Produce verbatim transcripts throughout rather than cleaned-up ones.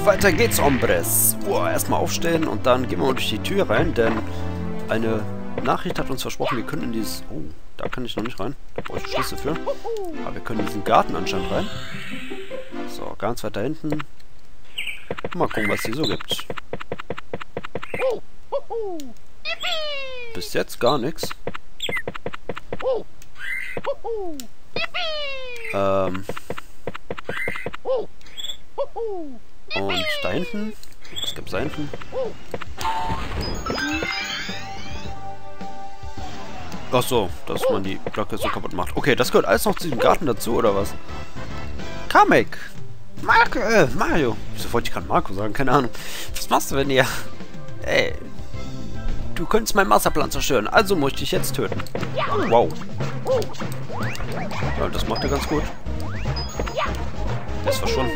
weiter geht's, Hombres. Boah, erstmal aufstehen und dann gehen wir mal durch die Tür rein, denn eine Nachricht hat uns versprochen, wir können in dieses... Oh, da kann ich noch nicht rein. Da brauche ich einen Schlüssel für. Aber wir können in diesen Garten anscheinend rein. So, ganz weit da hinten. Mal gucken, was hier so gibt. Bis jetzt gar nichts. Ähm... Und da hinten? Was gibt's da hinten? Ach so, dass man die Blöcke so kaputt macht. Okay, das gehört alles noch zu diesem Garten dazu, oder was? Kamek! Marco, äh, Mario! Wieso wollte ich gerade Marco sagen? Keine Ahnung. Was machst du, wenn ihr... Ey... Du könntest meinen Masterplan zerstören, also muss ich dich jetzt töten. Wow. Ja, das macht er ganz gut. Der ist verschwunden.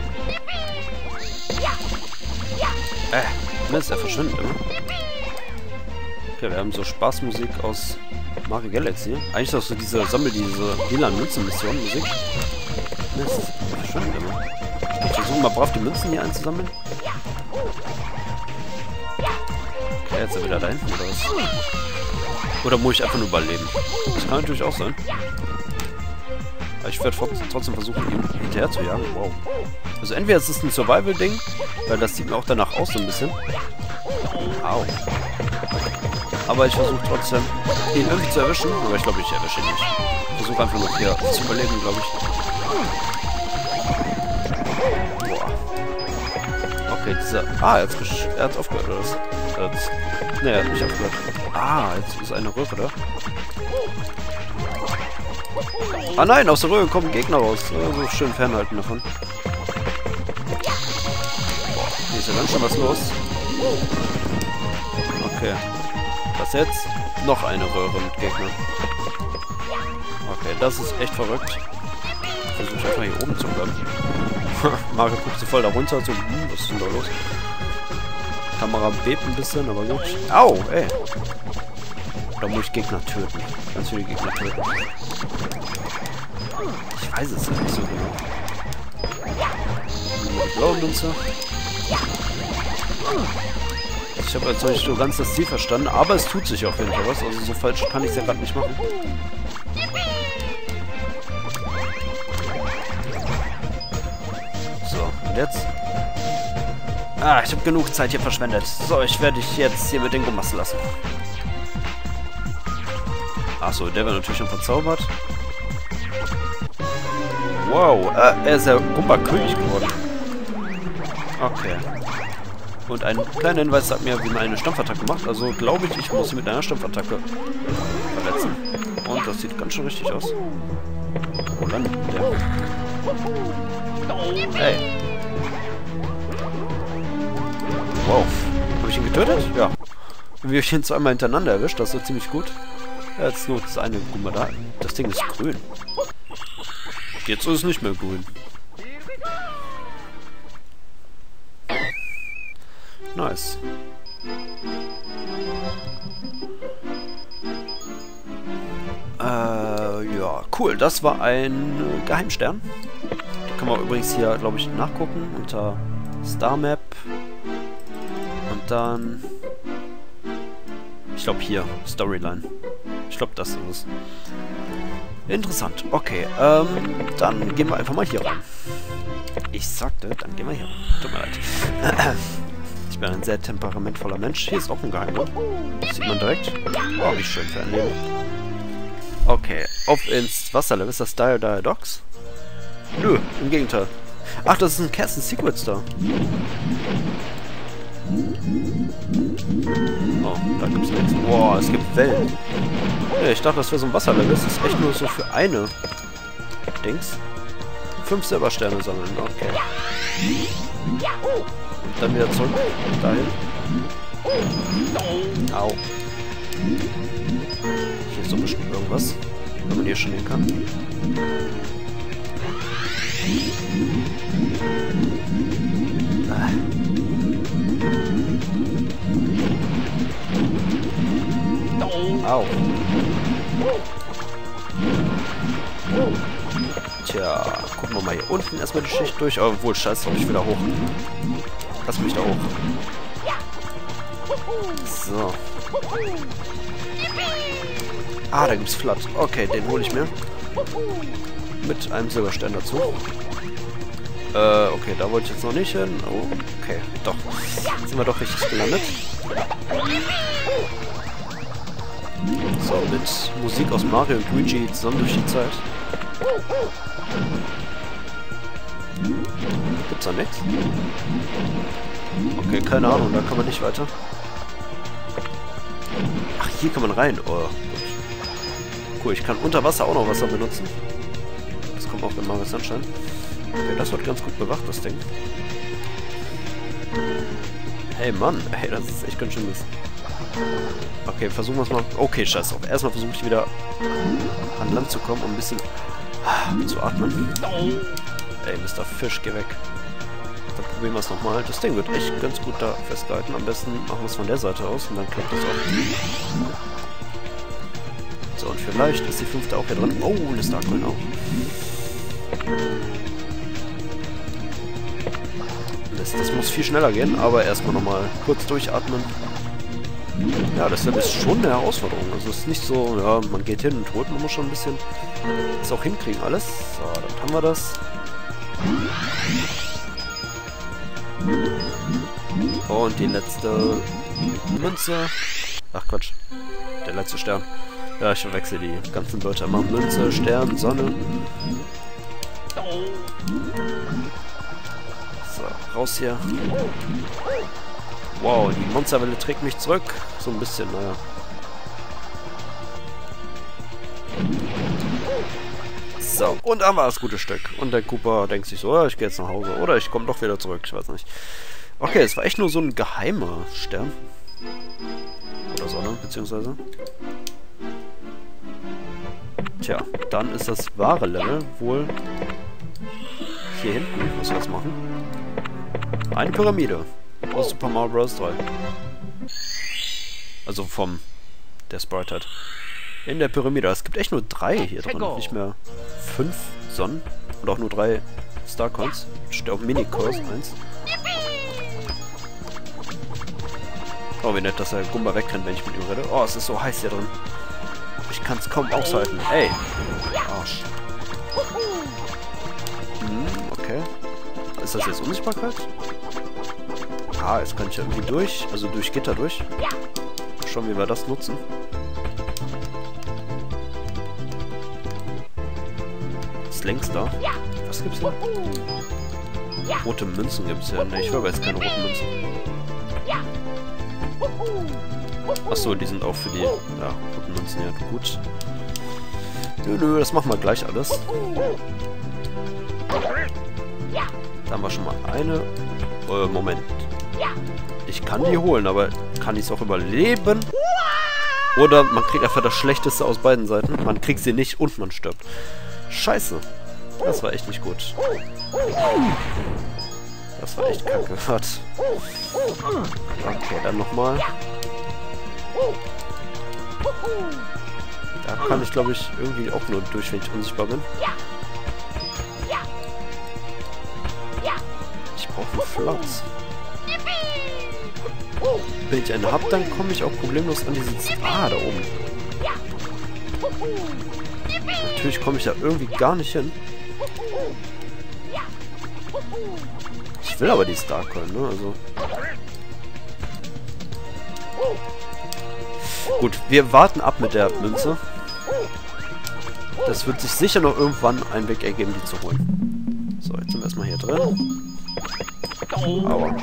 Äh, ist er verschwindet immer. Okay, wir haben so Spaßmusik aus Mario Galaxy. Eigentlich ist das so diese Sammel, diese lila Münzen-Mission Musik. Mist, der verschwindet immer. Ich versuche mal brav die Münzen hier einzusammeln. Okay, jetzt ist er wieder da hinten, oder was? Oder muss ich einfach nur überleben? Das kann natürlich auch sein. Aber ich werde trotzdem versuchen, ihm hinterher zu jagen. Wow. Also entweder ist es ein Survival-Ding, weil das sieht mir auch danach aus so ein bisschen. Au. Aber ich versuche trotzdem, ihn irgendwie zu erwischen. Aber ich glaube, ich erwische ihn nicht. Ich versuche einfach nur hier zu überleben, glaube ich. Boah. Okay, dieser... Ah, er hat er hat's aufgehört, oder was? Er hat's... Ne, er hat nicht aufgehört. Ah, jetzt ist eine Röhre da. Ah nein, aus der Röhre kommen Gegner raus. So schön fernhalten davon. Boah, hier ist ja ganz schön was los. Okay. Was jetzt? Noch eine Röhre mit Gegnern. Okay, das ist echt verrückt. Ich versuche einfach hier oben zu bleiben. Mario guckt so voll da runter, so, hm, was ist denn da los? Kamera bebt ein bisschen, aber gut. Au, ey. Da muss ich Gegner töten. Ganz viele Gegner töten. Ich weiß es nicht so genau. Die blaue Münze. Ich habe jetzt noch nicht so ganz das Ziel verstanden, aber es tut sich auf jeden Fall was. Also so falsch kann ich es ja gerade nicht machen. So, und jetzt? Ah, ich habe genug Zeit hier verschwendet. So, ich werde dich jetzt hier mit den Gummassen lassen. Achso, der wird natürlich schon verzaubert. Wow, äh, er ist ja Gumba-König geworden. Okay. Und ein kleiner Hinweis sagt mir, wie man eine Stampfattacke macht. Also glaube ich, ich muss sie mit einer Stampfattacke verletzen. Und das sieht ganz schön richtig aus. Wo landet der? Hey. Wow. Habe ich ihn getötet? Ja. Wir haben ihn zweimal hintereinander erwischt. Das ist so ziemlich gut. Ja, jetzt nur das eine Gumba da. Das Ding ist grün. Jetzt ist es nicht mehr grün. Nice. Äh, ja, cool. Das war ein äh, Geheimstern. Da kann man übrigens hier, glaube ich, nachgucken unter Star Map. Und dann... Ich glaube hier, Storyline. Ich glaube, das ist es. Interessant. Okay, ähm, dann gehen wir einfach mal hier rein. Ich sagte, dann gehen wir hier rein. Tut mir leid. Ich bin ein sehr temperamentvoller Mensch. Hier ist auch ein Geheimnis. Das sieht man direkt. Oh, wie schön für ein Leben. Okay, auf ins Wasserlevel. Ist das Dire Dire Docks? Nö, im Gegenteil. Ach, das ist ein Castle Secrets da. Oh, da gibt's nichts. Boah, es gibt Wellen. Ja, ich dachte, das wäre so ein Wasserlevel. Das ist echt nur so für eine Dings. Fünf Silbersterne sammeln, okay. Und dann wieder zurück dahin. Au. Hier ist so bestimmt irgendwas, wenn man hier schon hin kann. Ah. Au. Tja, gucken wir mal hier unten erstmal die Schicht durch. Oh, obwohl, scheiße, ich wieder hoch. Lass mich da hoch. So. Ah, da gibt's Flat. Okay, den hole ich mir. Mit einem Silberstern dazu. Äh, okay, da wollte ich jetzt noch nicht hin. Oh, okay, doch. Jetzt sind wir doch richtig gelandet. So, mit Musik aus Mario und Luigi zusammen durch die Zeit. Gibt's da nichts? Okay, keine Ahnung, da kann man nicht weiter. Ach, hier kann man rein. Oh, gut. Cool, ich kann unter Wasser auch noch Wasser benutzen. Das kommt auch in Mario Sunshine. Okay, das wird ganz gut bewacht, das Ding. Hey, Mann. Hey, das ist echt ganz schön mies. Okay, versuchen wir es mal. Okay, scheiß auf. Erstmal versuche ich wieder an Land zu kommen, um ein bisschen zu atmen. Ey, Mister Fisch, geh weg. Dann probieren wir es nochmal. Das Ding wird echt ganz gut da festgehalten. Am besten machen wir es von der Seite aus und dann klappt das auch. So, und vielleicht ist die fünfte auch hier drin. Oh, eine Starcoin auch. Das, das muss viel schneller gehen, aber erstmal nochmal kurz durchatmen. Ja, das ist schon eine Herausforderung. Also es ist nicht so, ja, man geht hin und holt, man muss schon ein bisschen das auch hinkriegen alles. So, dann haben wir das. Und die letzte Münze. Ach Quatsch. Der letzte Stern. Ja, ich verwechsel die ganzen Wörter immer. Münze, Stern, Sonne. So, raus hier. Wow, die Monsterwelle trägt mich zurück. So ein bisschen, naja. So, und da war das gute Stück. Und der Koopa denkt sich so, oh, ich gehe jetzt nach Hause. Oder ich komme doch wieder zurück, ich weiß nicht. Okay, es war echt nur so ein geheimer Stern. Oder Sonne, beziehungsweise. Tja, dann ist das wahre Level wohl hier hinten. Was wir jetzt machen? Eine Pyramide. Aus Super Mario Bros. drei. Also vom der Sprite hat. In der Pyramide. Es gibt echt nur drei hier drin. Nicht mehr fünf Sonnen. Und auch nur drei Starcoins. Steht auf Mini-Kurs eins. Oh, wie nett, dass der Gumba wegrennt, wenn ich mit ihm rede. Oh, es ist so heiß hier drin. Ich kann es kaum aushalten. Ey. Arsch. Hm, okay. Ist das jetzt Unsichtbarkeit? Ah, jetzt kann ich ja irgendwie durch. Also durch Gitter durch. Schauen, wie wir das nutzen. Ist längst da. Was gibt's hier? Rote Münzen gibt's ja. Ne, ich will aber jetzt keine roten Münzen. Achso, die sind auch für die ja, roten Münzen. Ja, gut. Nö, nö, das machen wir gleich alles. Da haben wir schon mal eine. Äh, Moment. Ich kann die holen, aber kann ich es auch überleben? Oder man kriegt einfach das Schlechteste aus beiden Seiten. Man kriegt sie nicht und man stirbt. Scheiße. Das war echt nicht gut. Das war echt kacke. Okay, dann nochmal. Da kann ich, glaube ich, irgendwie auch nur durch, wenn ich unsichtbar bin. Ich brauche einen Flatz. Wenn ich eine habe, dann komme ich auch problemlos an diese... Ah, da oben. Natürlich komme ich da irgendwie gar nicht hin. Ich will aber die Starcoin, ne? Also... Gut, wir warten ab mit der Münze. Das wird sich sicher noch irgendwann einen Weg ergeben, die zu holen. So, jetzt sind wir erstmal hier drin. Aua.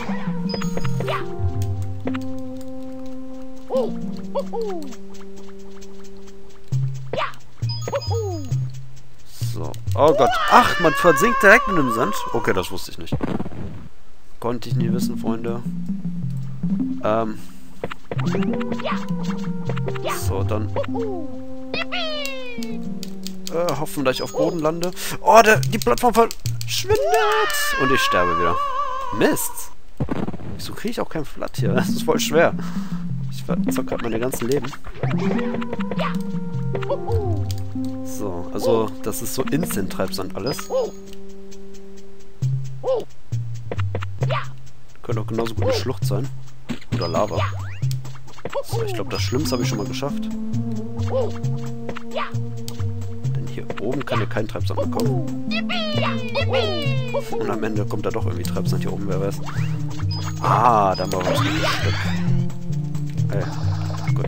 So. Oh Gott. Ach, man versinkt direkt mit dem Sand. Okay, das wusste ich nicht. Konnte ich nie wissen, Freunde. Ähm... So, dann... Äh, hoffen, dass ich auf Boden lande. Oh, der, die Plattform verschwindet! Und ich sterbe wieder. Mist! Wieso kriege ich auch kein Flat hier? Das ist voll schwer. Ich verzock gerade meine ganzen Leben. So, also, das ist so Instant-Treibsand alles. Könnte auch genauso gut eine Schlucht sein. Oder Lava. So, ich glaube, das Schlimmste habe ich schon mal geschafft. Denn hier oben kann ja kein Treibsand mehr kommen. Und am Ende kommt da doch irgendwie Treibsand hier oben, wer weiß. Ah, da haben wir was ein Stück. Ey, gut.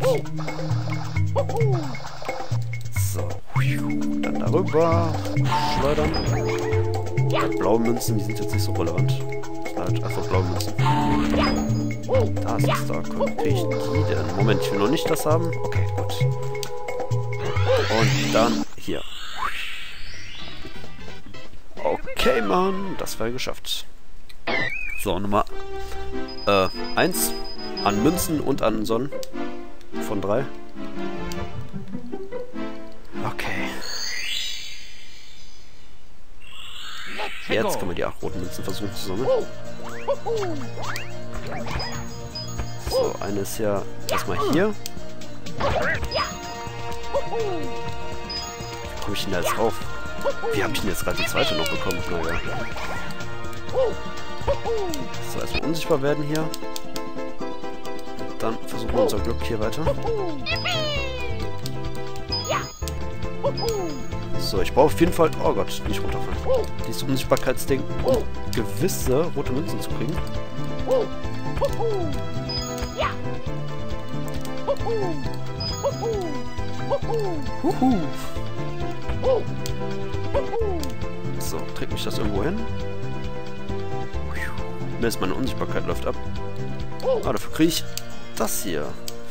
So, dann darüber. Schleudern. Ja, blaue Münzen, die sind jetzt nicht so relevant. Das sind halt einfach blaue Münzen. Da ist es da. Kriege ich die denn? Moment, ich will noch nicht das haben. Okay, gut. Und dann hier. Okay, Mann. Das war geschafft. So, Nummer äh, eins. An Münzen und an Sonnen. Von drei. Okay. Jetzt können wir die acht roten Münzen versuchen zu sammeln. So, eine ist ja erstmal hier. Wie komme ich denn da jetzt rauf? Wie habe ich denn jetzt gerade die zweite noch bekommen? Naja. So, erstmal unsichtbar werden hier. Und dann versuchen wir unser Glück hier weiter. So, ich brauche auf jeden Fall... Oh Gott, nicht runterfallen. Dieses Unsichtbarkeitsding, um gewisse rote Münzen zu kriegen. Huhu. So, trägt mich das irgendwo hin? Mist, meine Unsichtbarkeit läuft ab. Ah, dafür kriege ich das hier.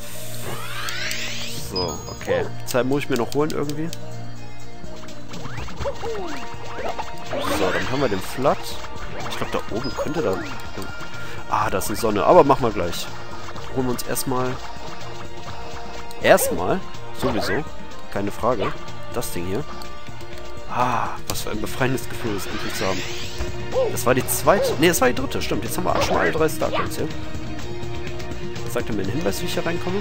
So, okay. Die Zeit muss ich mir noch holen irgendwie. So, dann haben wir den Flat. Ich glaube, da oben könnte da... Ah, da ist eine Sonne. Aber machen wir gleich. Holen wir uns erstmal... Erstmal, sowieso, keine Frage, das Ding hier. Ah, was für ein befreiendes Gefühl, das endlich zu haben. Das war die zweite... Ne, das war die dritte, stimmt. Jetzt haben wir schon mal alle drei Starcoins hier. Sagt er mir einen Hinweis, wie ich hier reinkomme?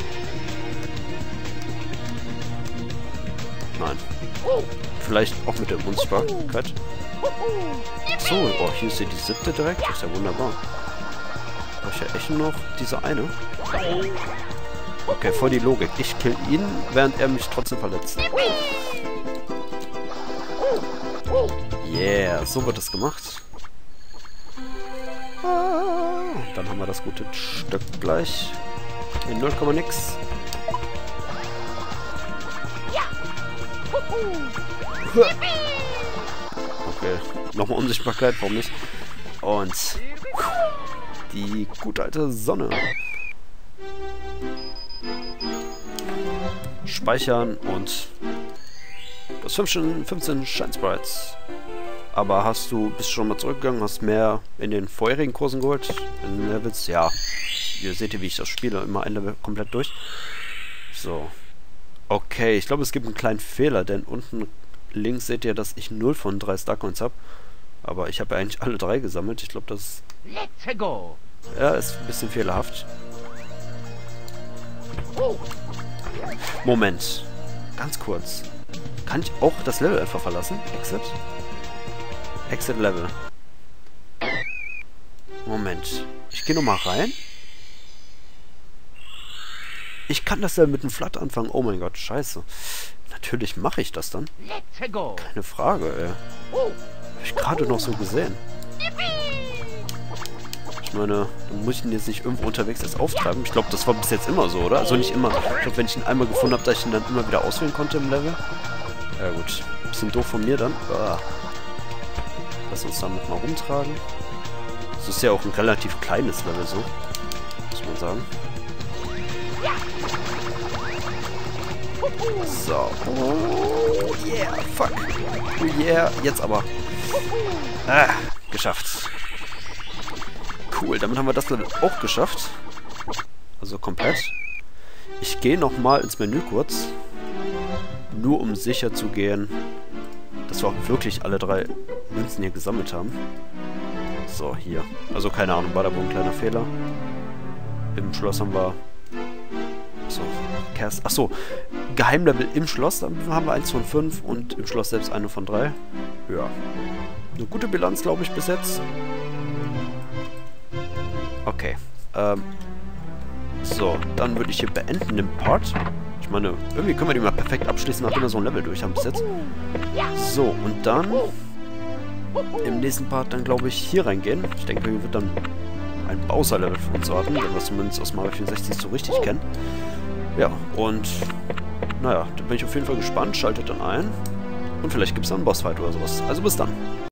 Nein. Vielleicht auch mit der Unsichtbarkeit. So, oh, hier ist ja die siebte direkt. Das ist ja wunderbar. Habe ich ja echt nur noch diese eine. Okay, voll die Logik. Ich kill ihn, während er mich trotzdem verletzt. Yeah, so wird es gemacht. Dann haben wir das gute Stück gleich. In null, nix. Okay, nochmal Unsichtbarkeit, warum nicht? Und die gute alte Sonne. Speichern und das fünfzehn, fünfzehn Shine Sprites. Aber hast du, bist schon mal zurückgegangen, hast mehr in den vorherigen Kursen geholt? In Levels? Ja. Ihr seht, wie ich das spiele, immer ein Level komplett durch. So. Okay, ich glaube, es gibt einen kleinen Fehler, denn unten links seht ihr, dass ich null von drei Starcoins habe. Aber ich habe ja eigentlich alle drei gesammelt. Ich glaube, das Let's go. Ja, ist ein bisschen fehlerhaft. Moment. Ganz kurz. Kann ich auch das Level einfach verlassen? Exit? Exit Level. Moment. Ich gehe nochmal rein. Ich kann das ja mit dem Flat anfangen. Oh mein Gott, scheiße. Natürlich mache ich das dann. Keine Frage, ey. Habe ich gerade noch so gesehen. Ich meine, dann muss ich ihn jetzt nicht irgendwo unterwegs erst auftreiben. Ich glaube, das war bis jetzt immer so, oder? Also nicht immer. Ich glaube, wenn ich ihn einmal gefunden habe, dass ich ihn dann immer wieder auswählen konnte im Level. Ja gut. Bisschen doof von mir dann. Ah. Lass uns damit mal rumtragen. Das ist ja auch ein relativ kleines Level so. Muss man sagen. So. Oh yeah, fuck. Oh yeah, jetzt aber. Ah, geschafft. Cool, damit haben wir das Level auch geschafft. Also komplett. Ich gehe nochmal ins Menü kurz. Nur um sicher zu gehen, dass wir auch wirklich alle drei Münzen hier gesammelt haben. So, hier. Also keine Ahnung, war da wohl ein kleiner Fehler. Im Schloss haben wir... So, Kerst... Achso, Geheimlevel im Schloss, dann haben wir eins von fünf und im Schloss selbst eine von drei. Ja. Eine gute Bilanz, glaube ich, bis jetzt. Okay. Ähm. So, dann würde ich hier beenden den Part. Ich meine, irgendwie können wir den mal perfekt abschließen, nachdem wir so ein Level durch haben bis jetzt. So, und dann im nächsten Part dann, glaube ich, hier reingehen. Ich denke, hier wird dann ein Bowser-Level für uns warten, wenn wir es zumindest aus Mario vierundsechzig so richtig kennen. Ja, und naja, da bin ich auf jeden Fall gespannt. Schaltet dann ein. Und vielleicht gibt es dann einen Bossfight oder sowas. Also bis dann.